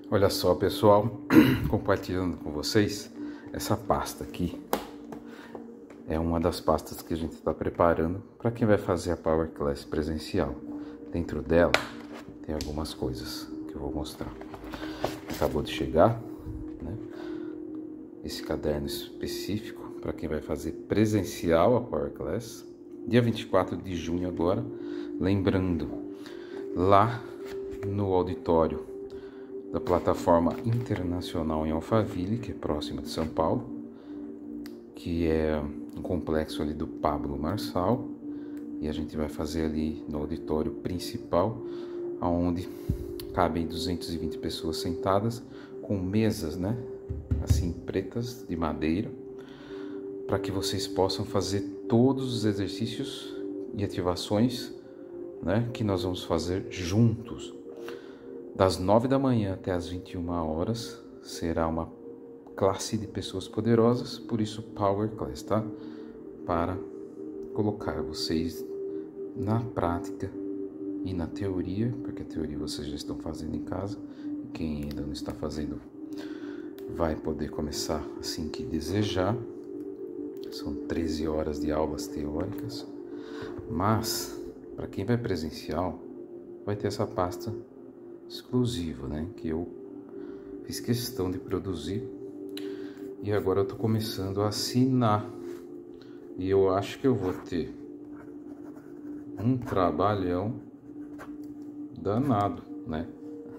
Olha só, pessoal, compartilhando com vocês, essa pasta aqui é uma das pastas que a gente está preparando para quem vai fazer a Power Class presencial. Dentro dela tem algumas coisas que eu vou mostrar. Acabou de chegar, né? Esse caderno específico para quem vai fazer presencial a Power Class, dia 24 de junho agora. Lembrando, lá no auditório da plataforma internacional em Alphaville, que é próxima de São Paulo, que é um complexo ali do Pablo Marçal, e a gente vai fazer ali no auditório principal, onde cabem 220 pessoas sentadas, com mesas, né, assim, pretas, de madeira, para que vocês possam fazer todos os exercícios e ativações, né, que nós vamos fazer juntos. Das 9 da manhã até as 21 horas será uma classe de pessoas poderosas, por isso Power Class, tá? Para colocar vocês na prática e na teoria, porque a teoria vocês já estão fazendo em casa, e quem ainda não está fazendo vai poder começar assim que desejar. São 13 horas de aulas teóricas, mas para quem vai presencial vai ter essa pasta exclusiva, né, que eu fiz questão de produzir e agora eu tô começando a assinar, e eu acho que eu vou ter um trabalhão danado, né,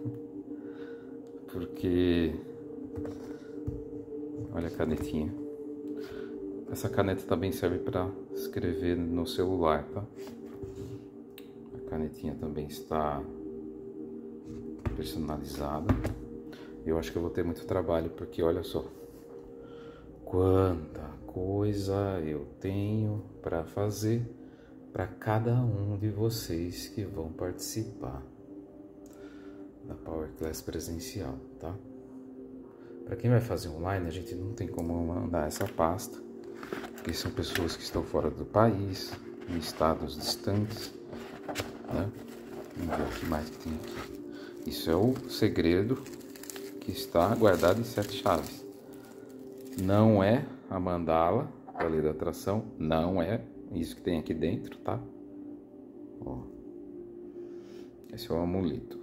porque olha a canetinha, essa caneta também serve para escrever no celular, tá? A canetinha também está personalizada. Eu acho que eu vou ter muito trabalho, porque olha só quanta coisa eu tenho para fazer para cada um de vocês que vão participar da Power Class presencial, tá? Para quem vai fazer online, a gente não tem como mandar essa pasta, porque são pessoas que estão fora do país, em estados distantes, né? Vamos ver o que mais que tem aqui. Isso é o segredo que está guardado em 7 chaves. Não é a mandala da lei da atração, não é isso que tem aqui dentro, tá? Ó, esse é o amuleto.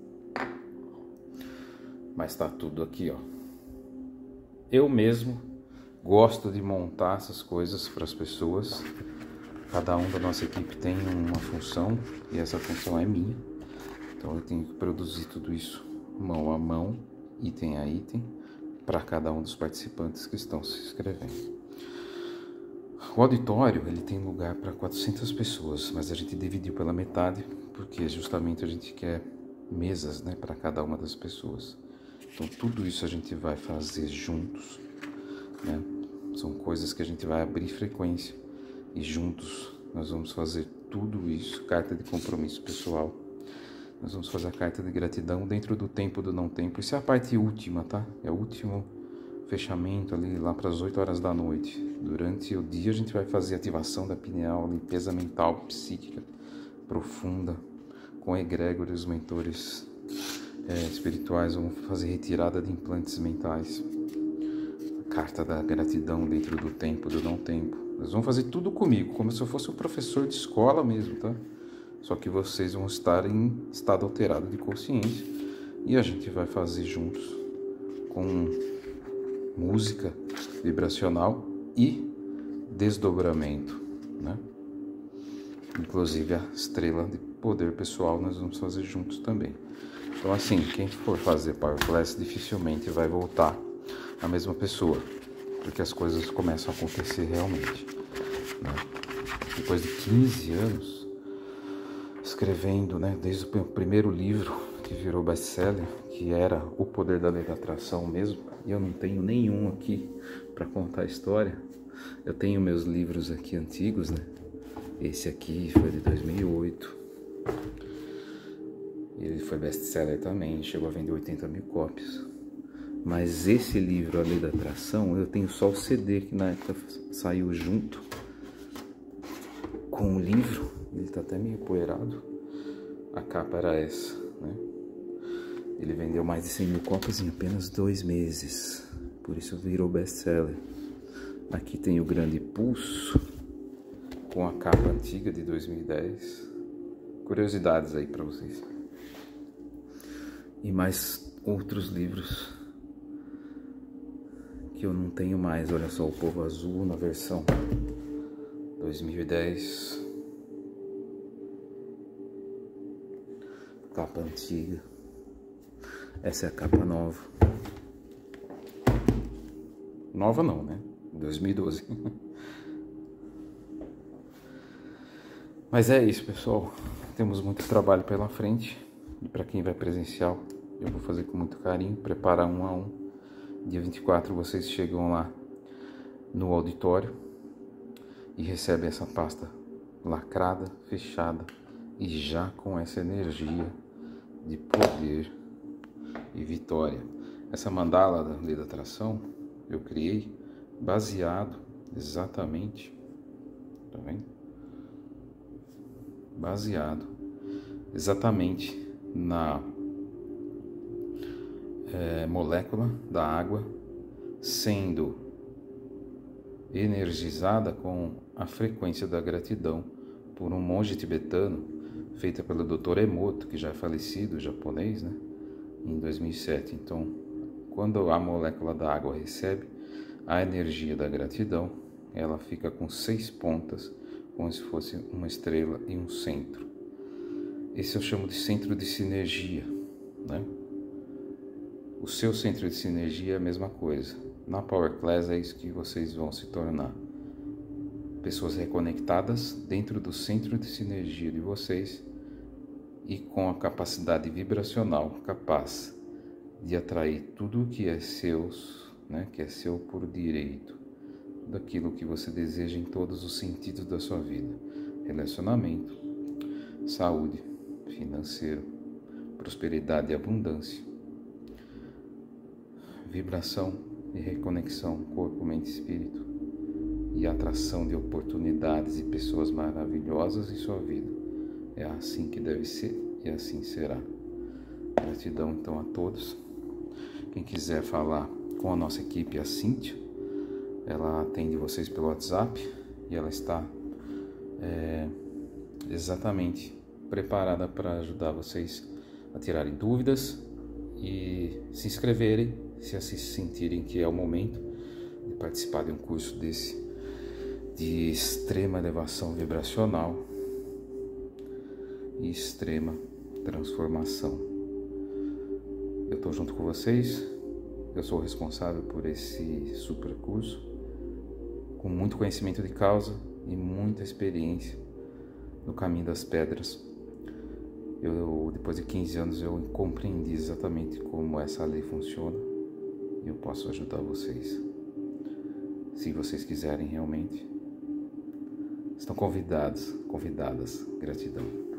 Mas tá tudo aqui, ó. Eu mesmo gosto de montar essas coisas para as pessoas. Cada um da nossa equipe tem uma função e essa função é minha. Então eu tenho que produzir tudo isso mão a mão, item a item, para cada um dos participantes que estão se inscrevendo. O auditório, ele tem lugar para 400 pessoas, mas a gente dividiu pela metade, porque justamente a gente quer mesas, né, para cada uma das pessoas. Então tudo isso a gente vai fazer juntos, né? São coisas que a gente vai abrir frequência e juntos nós vamos fazer tudo isso, carta de compromisso pessoal. Nós vamos fazer a carta de gratidão dentro do tempo do não tempo. Isso é a parte última, tá? É o último fechamento ali, lá para as 8 horas da noite. Durante o dia a gente vai fazer ativação da pineal, limpeza mental, psíquica, profunda, com egrégores, mentores espirituais. Vamos fazer retirada de implantes mentais. A carta da gratidão dentro do tempo do não tempo. Nós vamos fazer tudo comigo, como se eu fosse um professor de escola mesmo, tá? Só que vocês vão estar em estado alterado de consciência e a gente vai fazer juntos com música vibracional e desdobramento, né? Inclusive a estrela de poder pessoal nós vamos fazer juntos também. Então assim, quem for fazer Power Class dificilmente vai voltar a mesma pessoa, porque as coisas começam a acontecer realmente, né? Depois de 15 anos escrevendo, né, desde o primeiro livro que virou best-seller, que era O Poder da Lei da Atração mesmo, e eu não tenho nenhum aqui para contar a história. Eu tenho meus livros aqui antigos, né? Esse aqui foi de 2008. Ele foi best-seller também, chegou a vender 80 mil cópias. Mas esse livro, A Lei da Atração, eu tenho só o CD, que na época saiu junto com o livro. Ele tá até meio empoeirado. A capa era essa, né? Ele vendeu mais de 100 mil cópias em apenas 2 meses. Por isso virou best-seller. Aqui tem o Grande Pulso, com a capa antiga de 2010. Curiosidades aí para vocês. E mais outros livros que eu não tenho mais. Olha só, O Povo Azul na versão 2010. Capa antiga. Essa é a capa nova. Nova não, né? 2012. Mas é isso, pessoal. Temos muito trabalho pela frente. E para quem vai presencial, eu vou fazer com muito carinho. Preparar 1 a 1. Dia 24 vocês chegam lá no auditório e recebem essa pasta lacrada, fechada e já com essa energia de poder e vitória. Essa mandala da Lei da Atração eu criei baseado exatamente, tá vendo? Baseado exatamente na molécula da água sendo energizada com a frequência da gratidão por um monge tibetano, feita pelo Dr. Emoto, que já é falecido, japonês, né? Em 2007. Então, quando a molécula da água recebe a energia da gratidão, ela fica com 6 pontas, como se fosse uma estrela e um centro. Esse eu chamo de centro de sinergia, né? O seu centro de sinergia é a mesma coisa. Na Power Class é isso que vocês vão se tornar. Pessoas reconectadas dentro do centro de sinergia de vocês e com a capacidade vibracional capaz de atrair tudo o que é seus, né, que é seu por direito, daquilo que você deseja em todos os sentidos da sua vida: relacionamento, saúde, financeiro, prosperidade e abundância, vibração e reconexão corpo, mente e espírito, e atração de oportunidades e pessoas maravilhosas em sua vida. É assim que deve ser e assim será. Gratidão então a todos. Quem quiser falar com a nossa equipe, a Cíntia, ela atende vocês pelo WhatsApp e ela está exatamente preparada para ajudar vocês a tirarem dúvidas e se inscreverem, se assim sentirem que é o momento de participar de um curso desse de extrema elevação vibracional e extrema transformação. Eu estou junto com vocês, eu sou o responsável por esse super curso, com muito conhecimento de causa e muita experiência no caminho das pedras. Depois de 15 anos, eu compreendi exatamente como essa lei funciona e eu posso ajudar vocês. Se vocês quiserem realmente, estão convidadas. Gratidão.